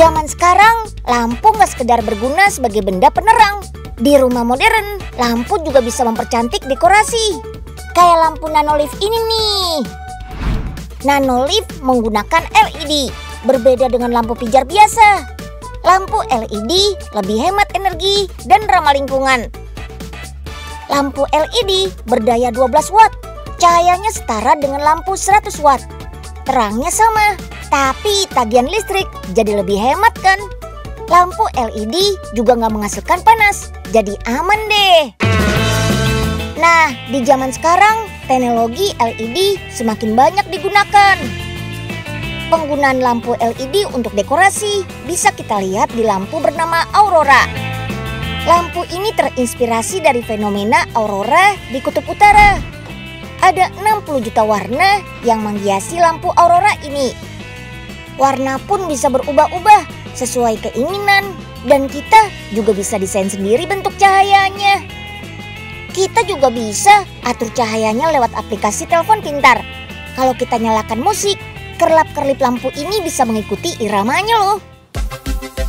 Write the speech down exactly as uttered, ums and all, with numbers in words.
Zaman sekarang, lampu nggak sekedar berguna sebagai benda penerang. Di rumah modern, lampu juga bisa mempercantik dekorasi. Kayak lampu nanolift ini nih. Nanolift menggunakan L E D, berbeda dengan lampu pijar biasa. Lampu L E D lebih hemat energi dan ramah lingkungan. Lampu L E D berdaya dua belas watt, cahayanya setara dengan lampu seratus watt. Terangnya sama, tapi tagihan listrik jadi lebih hemat kan? Lampu L E D juga nggak menghasilkan panas, jadi aman deh. Nah, di zaman sekarang, teknologi L E D semakin banyak digunakan. Penggunaan lampu L E D untuk dekorasi bisa kita lihat di lampu bernama aurora. Lampu ini terinspirasi dari fenomena aurora di kutub utara. Ada enam puluh juta warna yang menghiasi lampu aurora ini. Warna pun bisa berubah-ubah sesuai keinginan, dan kita juga bisa desain sendiri bentuk cahayanya. Kita juga bisa atur cahayanya lewat aplikasi telepon pintar. Kalau kita nyalakan musik, kerlap-kerlip lampu ini bisa mengikuti iramanya loh.